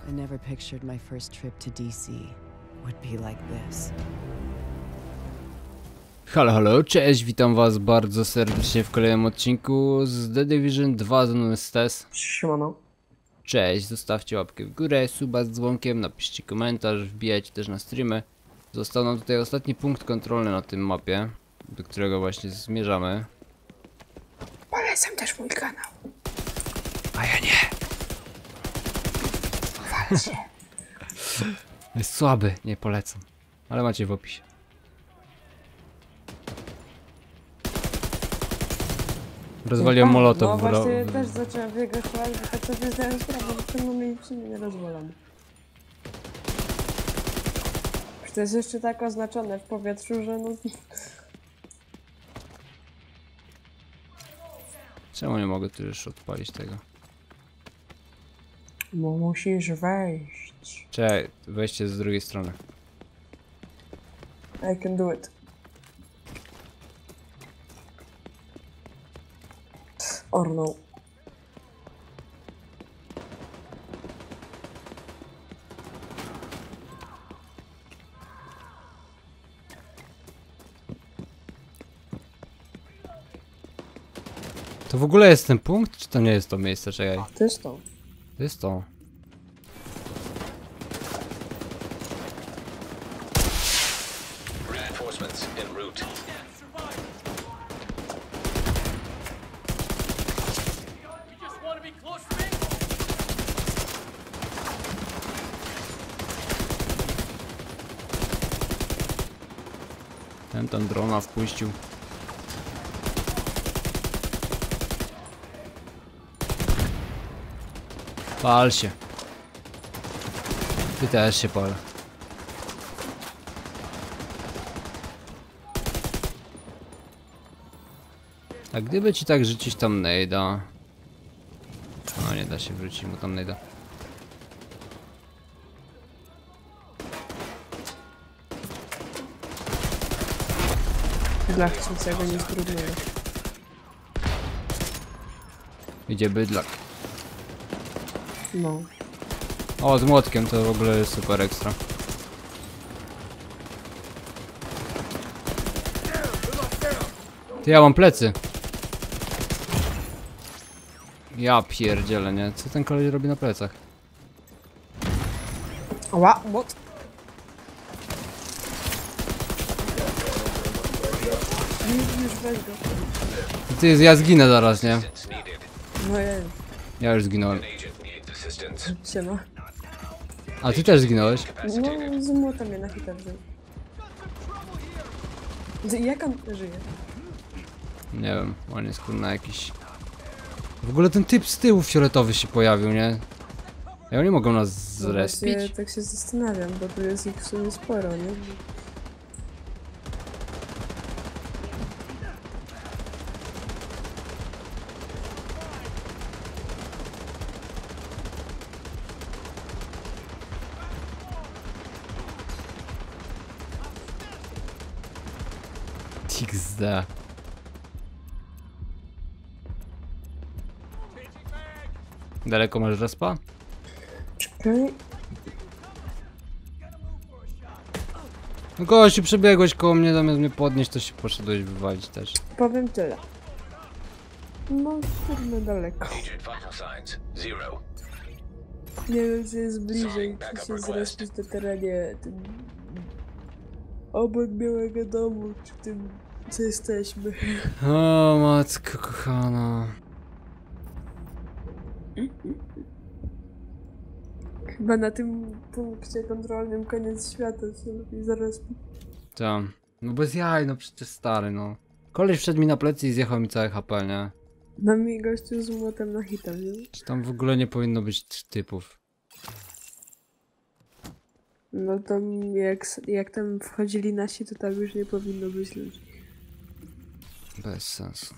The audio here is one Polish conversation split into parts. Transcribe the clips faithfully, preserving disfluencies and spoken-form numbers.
I never pictured my first trip to D C would be like this. Halo, halo, cześć, witam was bardzo serdecznie w kolejnym odcinku z The Division dwa z Nunestes. Siemano. Cześć, zostawcie łapkę w górę, suba z dzwonkiem, napiszcie komentarz, wbijajcie też na streamy. Został nam tutaj ostatni punkt kontrolny na tym mapie, do którego właśnie zmierzamy. Polecam też mój kanał. A ja nie! Walcie. Jest słaby, nie polecam. Ale macie w opisie. Rozwaliłem molotow. No w właśnie w... też zacząłem biegać, ale tak sobie zdałem sprawę, że czemu mi w sumie nie rozwalam. To jest jeszcze tak oznaczone w powietrzu, że no... Czemu nie mogę tu już odpalić tego? No musisz wejść. Czekaj, weźcie z drugiej strony. I can do it. Or no. To w ogóle jest ten punkt, czy to nie jest to miejsce? Czekaj. To jest to. To jest to. Reinforcements en route. Ten tam drona wpuścił. Pal się. Ty też się pal. A gdyby ci tak rzucić tam nejda. No nie da się wrócić mu tam nejda. Dla chcącego nic trudnego. Idzie bydlak. No. O, z młotkiem to w ogóle jest super ekstra. Ty, ja mam plecy. Ja pierdzielę, nie? Co ten koleś robi na plecach? Ła, what? Już, już weź go. Ty, ja zginę zaraz, nie? Assistance needed. No ja już. Ja już zginąłem. Agent needs assistance. Siema. A ty też zginąłeś? No, z młota mnie na hita wziął. Z- Jak on żyje? Nie wiem, on jest kurna jakiś... W ogóle ten typ z tyłu fioletowy się pojawił, nie? Ja nie mogą nas No zrespić? właśnie, tak się zastanawiam, bo tu jest ich w sumie sporo, nie? iks de. Daleko masz respa? Czekaj. No gościu, przebiegłeś koło mnie, zamiast mnie podnieść, to się poszedłeś wywalić też. Powiem tyle. No, kurde, daleko. Agent vital signs zero. Nie wiem, czy jest bliżej, czy się zrespić na terenie tym... obok Białego Domu, czy tym, co jesteśmy. O matko kochana. Chyba na tym punkcie kontrolnym koniec świata się lepiej zarespić. Tam. No bez jaj, no przecież stary, no. Koleś wszedł mi na plecy i zjechał mi całe H P, nie? Na mnie gościu z młotem na hita, nie? Czy tam w ogóle nie powinno być typów? No tam jak, jak tam wchodzili nasi, to tam już nie powinno być ludzi. Bez sensu.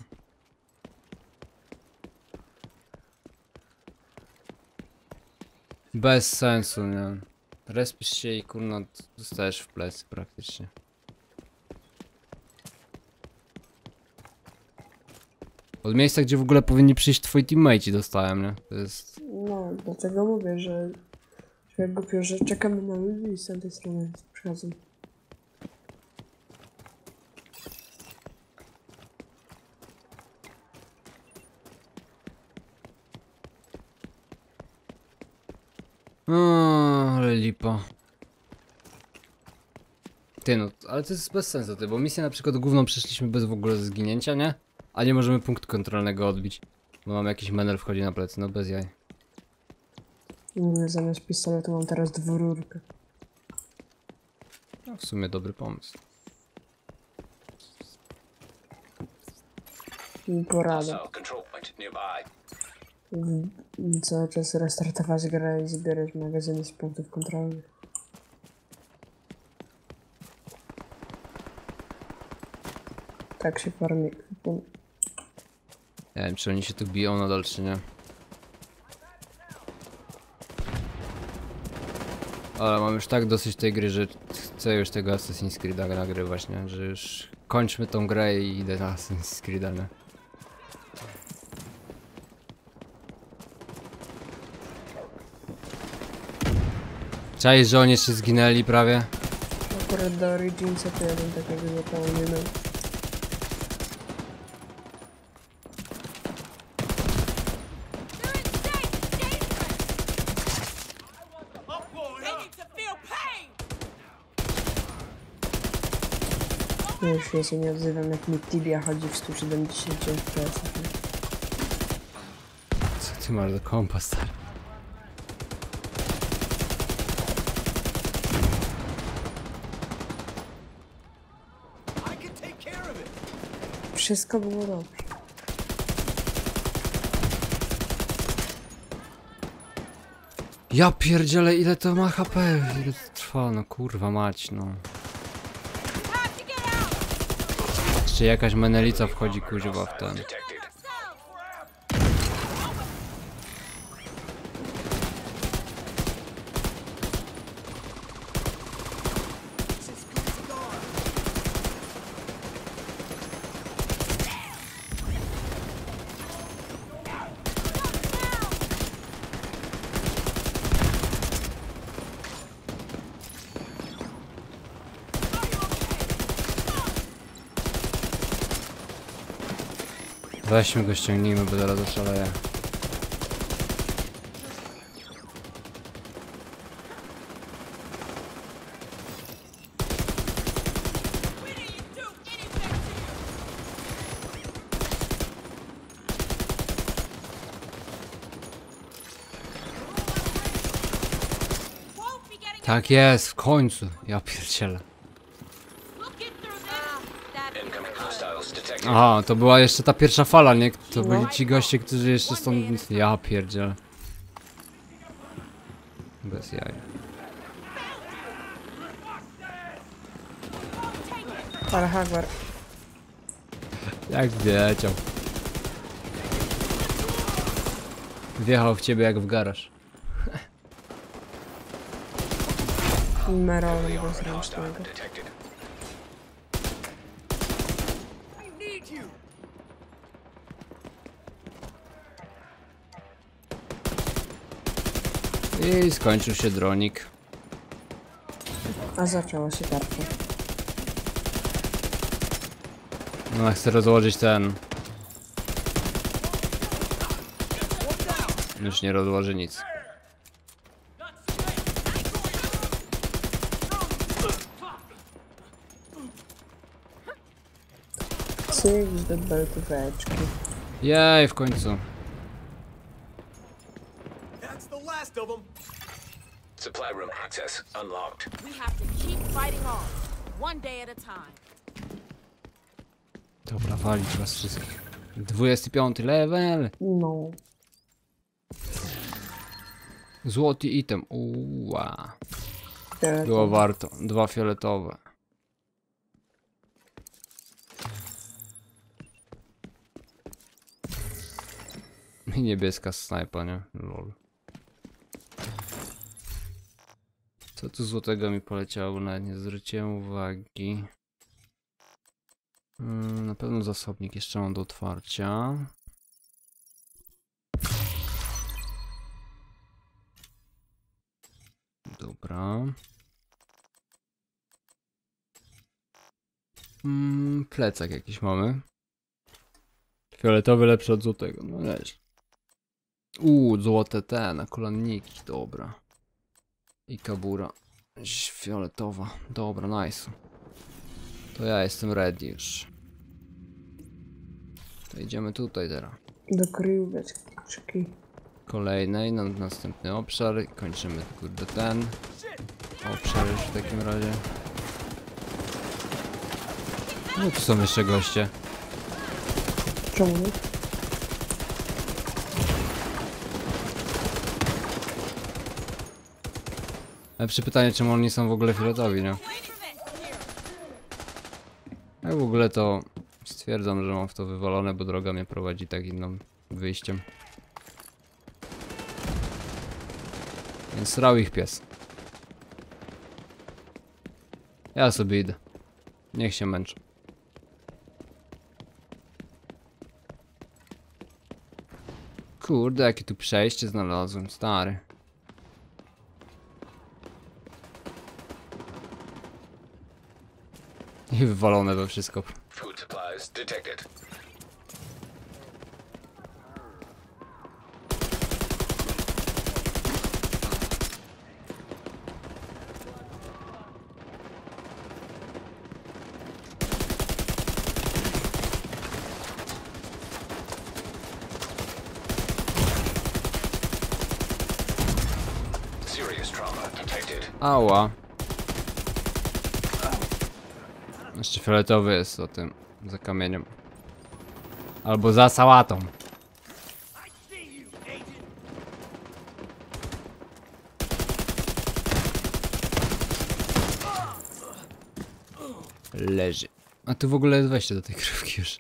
Bez sensu, nie? Respisz się i kurna dostajesz w plecy praktycznie. Od miejsca, gdzie w ogóle powinni przyjść twoi teammate'i dostałem, nie? To jest... No, dlatego mówię, że Jak głupio, że czekamy na ludzi i z tamtej strony przychodzą. O, ale lipa. Ty no, ale to jest bez sensu, ty, bo misję na przykład główną przeszliśmy bez w ogóle zginięcia, nie? A nie możemy punktu kontrolnego odbić. Bo mam jakiś menel wchodzi na plecy, no bez jaj. Mówię, zamiast pistoletu mam teraz dwururkę. No w sumie dobry pomysł. I porada. Hostile control point nearby. W- Cały czas restartować grę i zbierać magazyny z punktów kontrolnych. Tak się farmi. Nie wiem, czy oni się tu biją nadal, czy nie. Ale mam już tak dosyć tej gry, że chcę już tego Assassin's Creed'a nagrywać, nie? Że już kończmy tą grę i idę na Assassin's Creed'a, nie? Czaisz, że oni jeszcze zginęli prawie? Akurat do Originsa to jeden takiego zostało nie miał. Ja już ja się nie odzywam, jak mi Tibia chodzi w stu siedemdziesięciu F P S. Co ty masz do kompa, stary? Wszystko było dobrze. Ja pierdzielę, ile to ma H P? Ile to trwa? No kurwa mać, no. Jeszcze jakaś menelica wchodzi kuźwa w ten. Detected. Weźmy go, ściągnijmy, bo zaraz zaszaleje. Tak jest, w końcu. Ja pierdzielę. Incoming hostiles detected. Aha, to była jeszcze ta pierwsza fala, nie? To byli ci goście, którzy jeszcze stąd... Ja pierdzielę. Bez jaj. Ale Hagwar. Jak wiedział. Wjechał w ciebie jak w garaż. Merolem Hostile bezręcznego. detected. I skończył się dronik. A zaczęła się tarcza. No, chcę rozłożyć ten. Już nie rozłoży nic. Cyk do beltóweczki. Jej, w końcu. That's the last of them. Supply room access unlocked. We have to keep fighting on, one day at a time. Dobra, walić was wszystkich. dwudziesty piąty level. No. Złoty item. Uła. Tyle Było to. warto. Dwa fioletowe. I niebieska snajpa, nie? Lol. Co tu złotego mi poleciało? Nawet nie zwróciłem uwagi. Hmm, na pewno zasobnik jeszcze mam do otwarcia. Dobra. Mm, plecak jakiś mamy. Fioletowy lepszy od złotego, no nieźle. Uuu, złote te nakolanniki, dobra. I kabura. Fioletowa, dobra, nice. To ja jestem ready już. To idziemy tutaj teraz. Do kryjóweczki. Kolejnej, na następny obszar i kończymy kurde ten obszar już w takim razie. No tu są jeszcze goście. Czemu nie? Ale przy pytaniu, czemu oni są w ogóle fioletowi, nie? Ja w ogóle to stwierdzam, że mam w to wywalone, bo droga mnie prowadzi tak innym wyjściem. Więc srał ich pies. Ja sobie idę. Niech się męczą. Kurde, jakie tu przejście znalazłem, stary. I wywalone we wszystko. Food supplies detected. Serious trauma detected. Ała. Jeszcze fioletowy jest o tym, za kamieniem. Albo za sałatą. Leży. A tu w ogóle jest wejście do tej krywki już.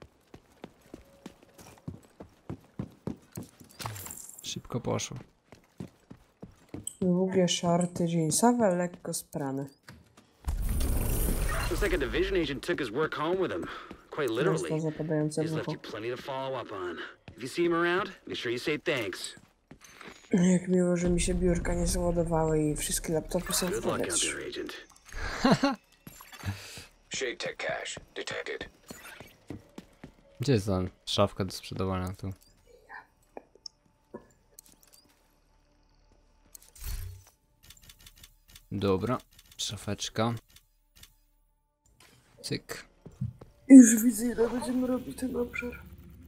Szybko poszło. Długie shorty jeansowe, lekko sprane. Looks like a division agent took his work home with him. Quite literally. Mocno zapadające He's w left ucho. you plenty to follow up on. If you see him around, make sure you say thanks. Jak miło, że mi się biurka nie załadowały i wszystkie laptopy są w Good luck out powietrzu. there, agent. Shade Tech cache detected. Gdzie jest ta szafka do sprzedawania tu? Dobra, szafeczka. Cyk. Już widzę, ile będziemy robić ten obszar.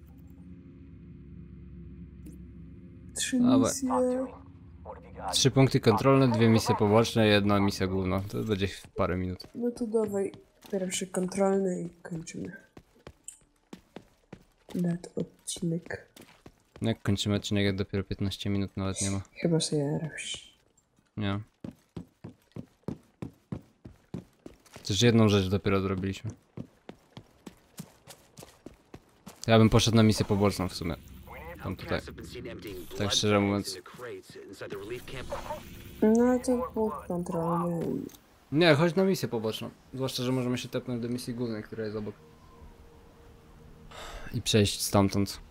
Trzy Dawaj. misje. Trzy punkty kontrolne, dwie misje poboczne, jedna misja główna. To będzie w parę minut. No to dawaj pierwszy kontrolny i kończymy. Nawet odcinek. No jak kończymy odcinek, jak dopiero piętnaście minut nawet nie ma. Chyba sobie raz. Nie. Też jedną rzecz dopiero zrobiliśmy. Ja bym poszedł na misję poboczną w sumie. Tam tutaj. Outcasts have been seen emptying Tak blood szczerze bags mówiąc. into crates inside the relief camp. No to punkt kontrolny. Nie, chodź na misję poboczną. Zwłaszcza, że możemy się tepnąć do misji głównej, która jest obok. I przejść stamtąd.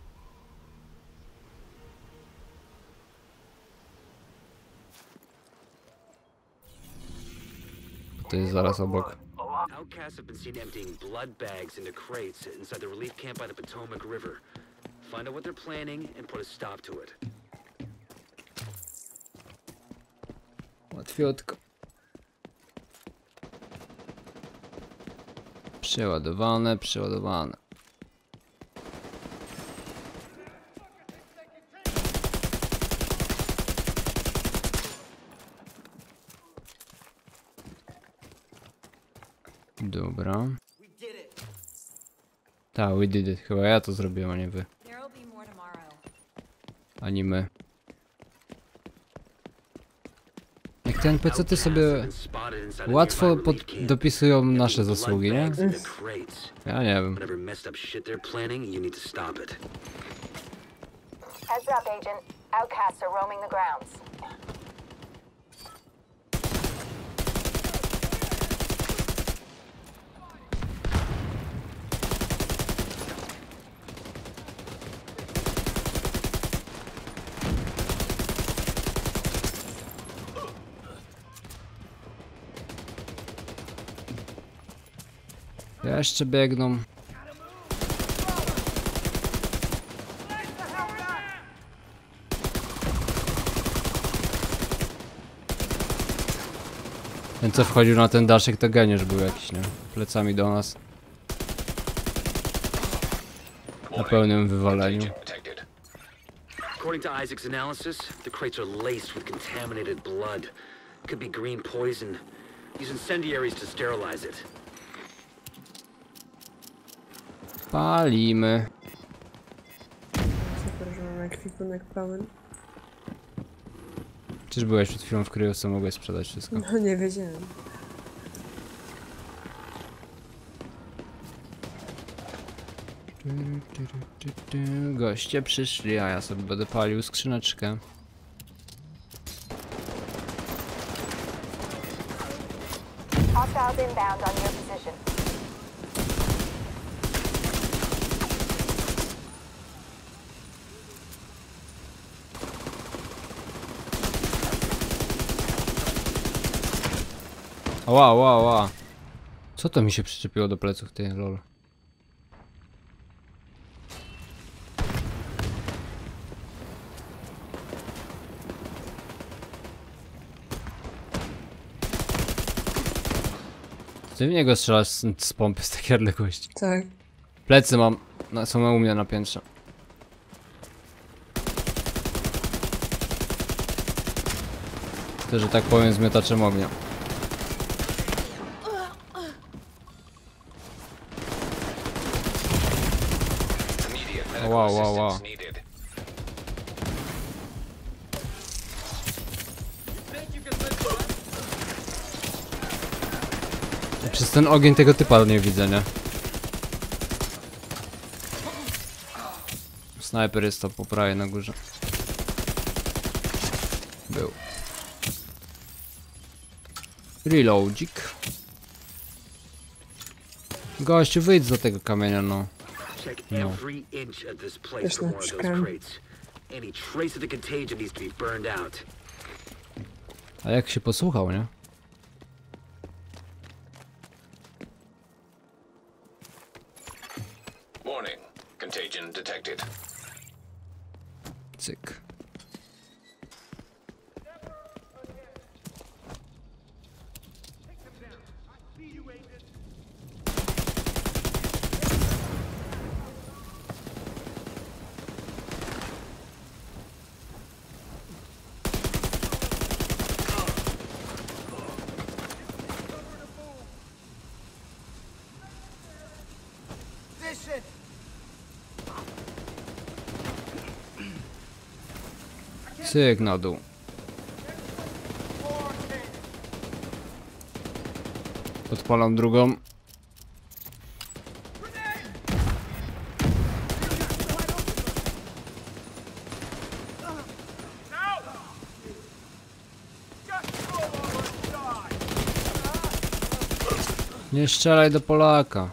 To jest zaraz obok. Outcasts have been seen emptying blood bags into crates inside the relief camp by the Potomac River. Find out what they're planning and put a stop to it. Łatwiutko. Przeładowane, przeładowane. Dobra. Tak, we did it. Chyba ja to zrobiłem, a nie wy. There'll be more tomorrow. Ani my. Jak te N P C-ty sobie łatwo pod dopisują nasze zasługi, nie? Ja nie wiem. Whatever messed up shit they're planning, you need to stop it. Heads up, Agent. Outcasts are roaming the grounds. Jeszcze biegną. Ten co wchodził na ten daszek to geniusz był jakiś, nie? Plecami do nas. Na pełnym wywaleniu. Detected. According to Isaac's analysis, the crates are laced with contaminated blood. Could be green poison. Use incendiaries to sterilize it. Palimy. Super, że mam ekwipunek pełen. Czyż byłeś przed chwilą w kryju, co mogłeś sprzedać wszystko? No nie wiedziałem. Goście przyszli, a ja sobie będę palił skrzyneczkę. Hostiles inbound on your position. Ła, ła, ła. Co to mi się przyczepiło do pleców, ty lol? Ty w niego strzelasz z, z pompy z takiej odległości. Tak. Plecy mam, na, są u mnie na piętrze. To, że tak powiem, z miotaczem ognia. Immediate medical Wow, wow, wow. assistance needed. Przez ten ogień tego typa nie widzę, nie? Snajper jest to po prawej na górze. Był. Reloadzik. Gościu, wyjdź z tego kamienia, no. Check No. every inch of this place Też for na more of those szkam. crates. Any trace of the contagion needs to be burned out. A jak się posłuchał, nie? Warning. Contagion detected. Cyk. Cyk na dół. Odpalam drugą. Nie strzelaj do Polaka.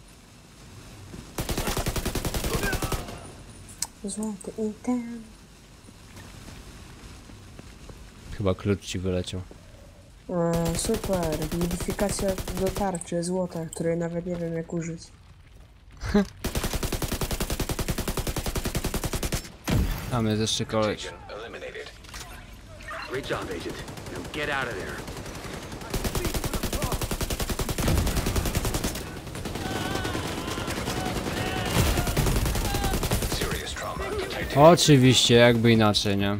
Złoty i ten. Chyba klucz ci wyleciał. O, super. Modyfikacja do tarczy złota, której nawet nie wiem jak użyć. Tam jest jeszcze koleś. Contagion eliminated. Great job, Agent. Now get out of there. Serious trauma detected. Oczywiście, jakby inaczej, nie?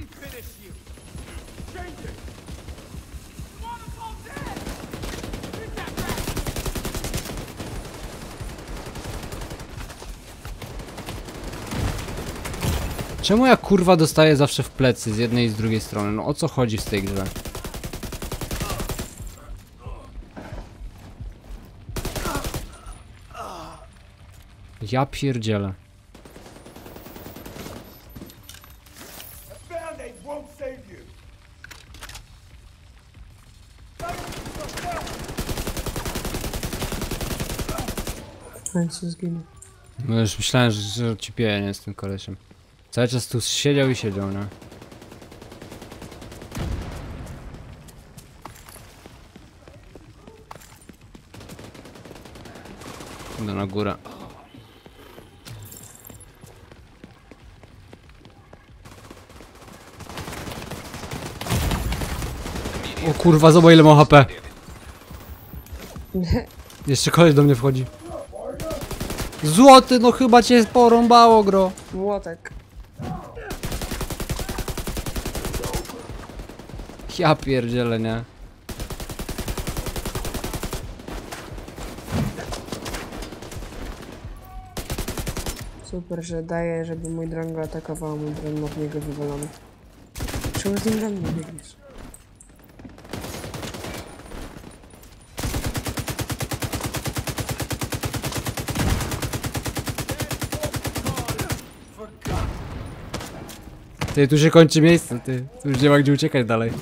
Czemu ja kurwa dostaję zawsze w plecy z jednej i z drugiej strony? No o co chodzi w tej grze? Ja pierdzielę. Band-aid won't save you. W końcu zginął. No już myślałem, że, że ci pieje, nie, z tym kolesiem. Cały czas tu siedział i siedział, nie? Idę na górę. O kurwa, zobacz ile mam H P. Jeszcze koleś do mnie wchodzi. Złoty, no chyba cię porąbało, gro. Młotek. Ja pierdzielę, nie? Super, że daje, żeby mój dron go atakował, mój dron ma w niego wywalony. Czemu z nim dla mnie biegniesz? Ty, tu się kończy miejsce, ty. Tu już nie ma gdzie uciekać dalej.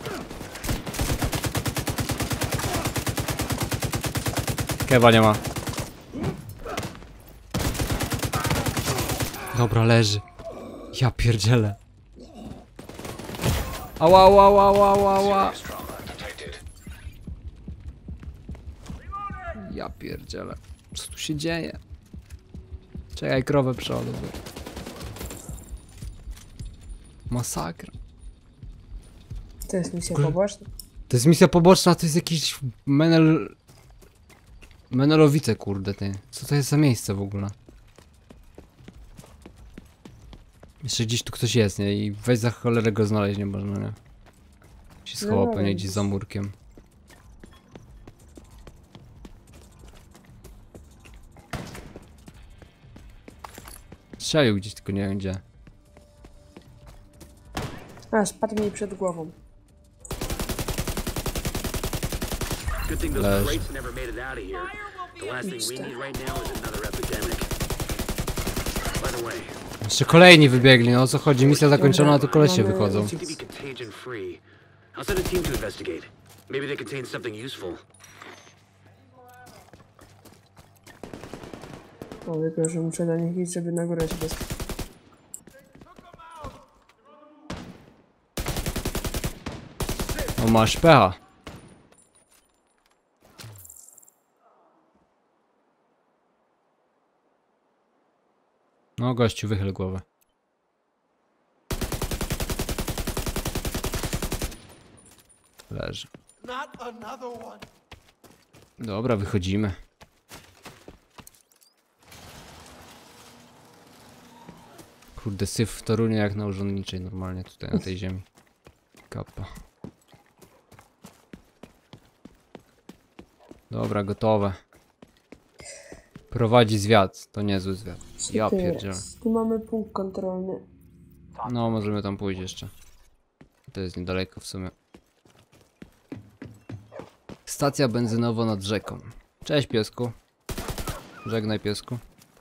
Kewa nie ma. Dobra, leży. Ja pierdzielę. Ała, ała, ała, ała, ała. Serious trauma detected. Ja pierdzielę. Co tu się dzieje? Czekaj, krowę przodu. Masakra. To jest misja poboczna. To jest misja poboczna, to jest jakiś menel... Menelowice, kurde, ty. Co to jest za miejsce w ogóle? Jeszcze gdzieś tu ktoś jest, nie? I weź za cholerę go znaleźć nie można, nie? Się schował No, pewnie gdzieś za murkiem. Strzelił gdzieś, tylko nie wiem gdzie. A, spadł mi przed głową. Good thing those Leż. crates never made it out of here. The last thing we need right now is another epidemic. By the way, Jeszcze kolejni wybiegli, no o co chodzi? Misja zakończona, a tu kolesie Mamy- wychodzą. seem to be contagion free. I'll send a team to investigate. Maybe they contain something useful. O, tylko, że muszę na nich iść, żeby na górę się dostać. O, masz pecha. No gościu, wychyl głowę. Leży. Not another one. Dobra, wychodzimy. Kurde, syf w Toruniu jak na urzędniczej normalnie tutaj na tej ziemi. Kappa. Dobra, gotowe. Prowadzi zwiat, to niezły zwiat. Co Ja to pierdzielę. jest? Tu mamy punkt kontrolny. No, możemy tam pójść jeszcze. To jest niedaleko w sumie. Stacja benzynowa nad rzeką. Cześć piesku. Żegnaj piesku.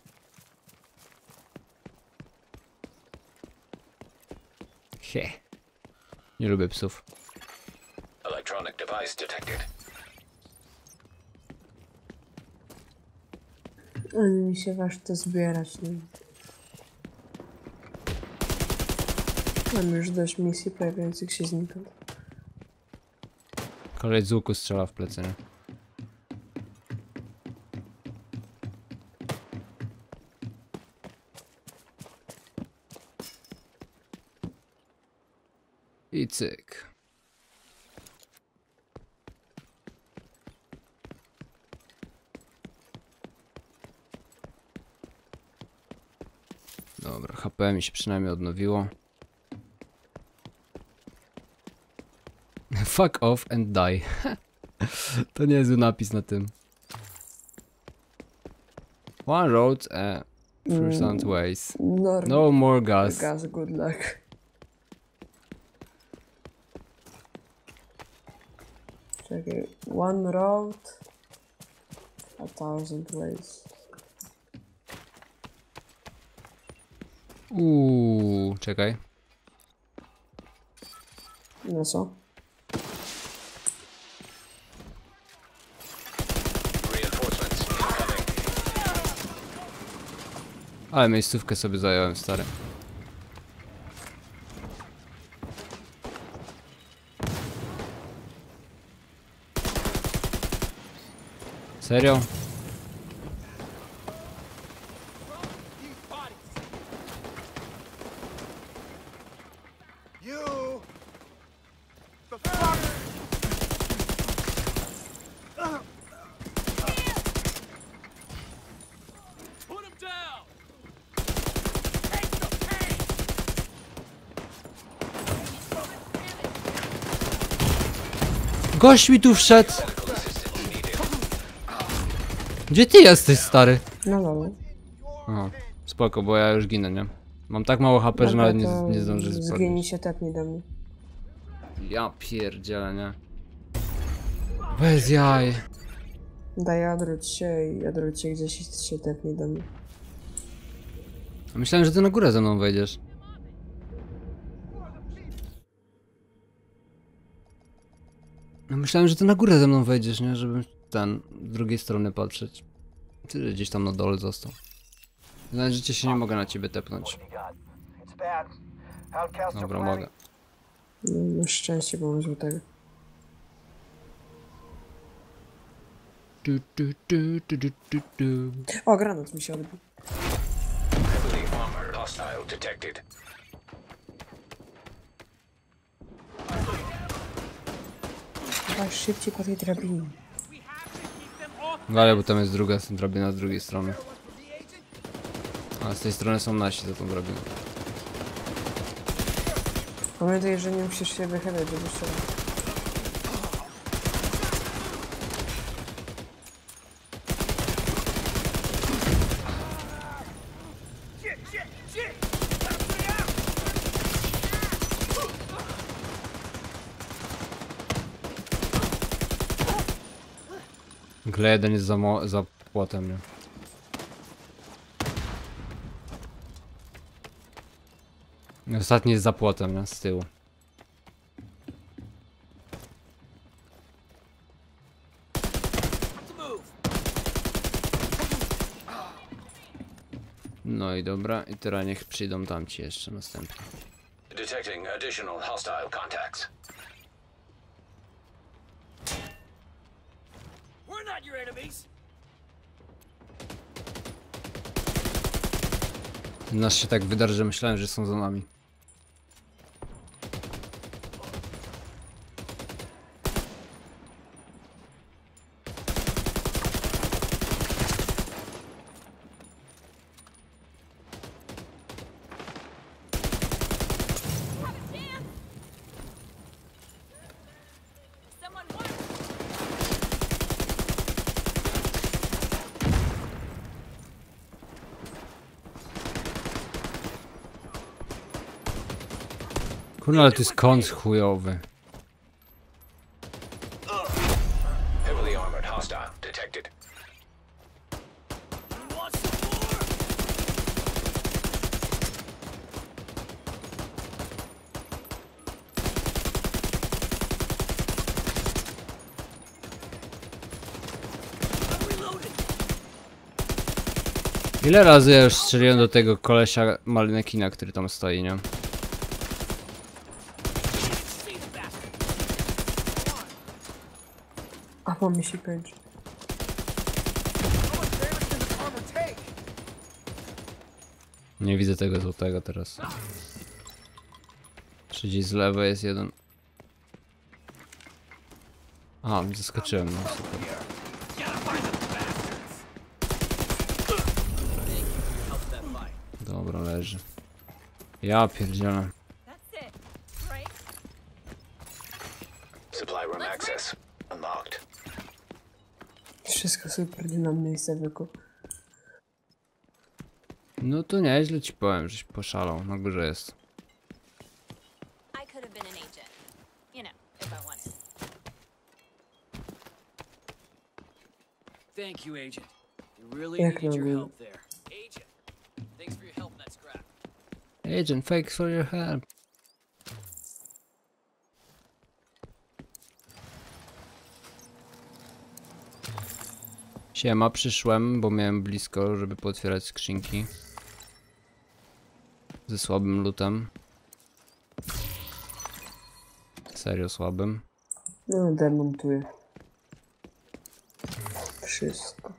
He. Nie lubię psów. Electronic device detected. Ale mi się waż to zbierać, nie? Mam już dość misji pojawiających się znikąd. Koleś z łuku strzela w plecy, nie? I cyk. Dobra, H P mi się przynajmniej odnowiło. Fuck off and die. To niezły napis na tym. One road, uh, thousand ways. Norm. No more gas. Gas, good luck. Czekaj. One road. A thousand ways. Uuu, czekaj. No co? Reinforcements incoming. Ale miejscówkę sobie zająłem, stary. Serio? You. The fuck. Put him down. Take the pain. Gość mi tu wszedł! Gdzie ty jesteś, stary? No dobra. Aha, spoko, bo ja już ginę, nie? Mam tak mało H P, że nawet nie, to nie zdążę Zginie spadać. się, tepnij do mnie. Ja pierdzielę, nie? Bez jaj. Daj, odwróć się i odwróć się gdzieś i się tepnij do mnie. Myślałem, że ty na górę ze mną wejdziesz. No myślałem, że ty na górę ze mną wejdziesz, nie? Żebym ten, z drugiej strony patrzeć. Ty gdzieś tam na dole został. Znaczy, że cię się nie mogę na ciebie tepnąć. Dobra, mogę. No, masz szczęście, bo mam żółtego. Du, du, du, du, du, du, du. O, granat mi się odbił. Heavily armored hostile detected. Chyba szybciej po tej drabinie. Wale, bo tam jest druga drabina z drugiej strony. A z tej strony są nasi za tą drabiną. Pamiętaj, że nie musisz się wychylać, żeby strzelać. Gle jeden jest za, mo za płotem, nie? I ostatni jest za płotem, nie? Z tyłu. No i dobra, i teraz niech przyjdą tamci jeszcze następnie. Detecting additional hostile contacts. We're not your enemies. Nas się tak wydarzy, że myślałem, że są za nami. Someone wants Kurna, ale to jest kąt chujowy. Heavily armored hostile detected. Want some more? I'm reloading. Ile razy ja już strzeliłem do tego kolesia Malnekina, który tam stoi, nie? See the bastard. A mam mi się kończy. Nie widzę tego złotego teraz. Czy gdzieś z lewej jest jeden? A, zaskoczyłem, no super. Dobra, leży. Ja pierdzielę. That's it, right? Supply room access unlocked. Wszystko super, nie mam miejsca wyku. No to nieźle ci powiem, żeś poszalał. Na górze jest. I could have been an agent. You know, if I wanted. Thank you, Agent. You really Jak needed your robię? help there. Agent, thanks for your help in that scrap. Agent, thanks for your help. Siema, przyszłem, bo miałem blisko, żeby pootwierać skrzynki. Ze słabym lootem. Serio słabym. No, demontuję. Wszystko.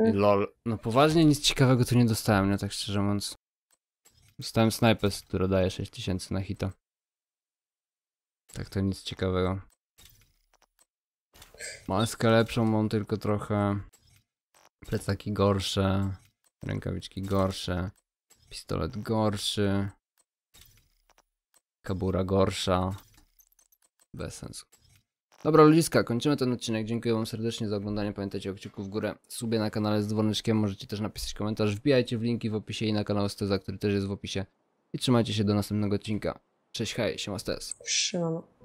ciekawy. Lol. No poważnie nic ciekawego tu nie dostałem, nie? Tak szczerze mówiąc. Dostałem snajpę, która daje sześć tysięcy na hita. Tak to nic ciekawego. Maskę lepszą mam tylko trochę. Plecaki gorsze. Rękawiczki gorsze. Pistolet gorszy. Kabura gorsza. Bez sensu. Dobra ludziska, kończymy ten odcinek. Dziękuję wam serdecznie za oglądanie. Pamiętajcie o kciuku w górę. Subie na kanale z dzwoneczkiem. Możecie też napisać komentarz. Wbijajcie w linki w opisie i na kanał Steza, który też jest w opisie. I trzymajcie się do następnego odcinka. Cześć, hej, siema Stez. Siemano.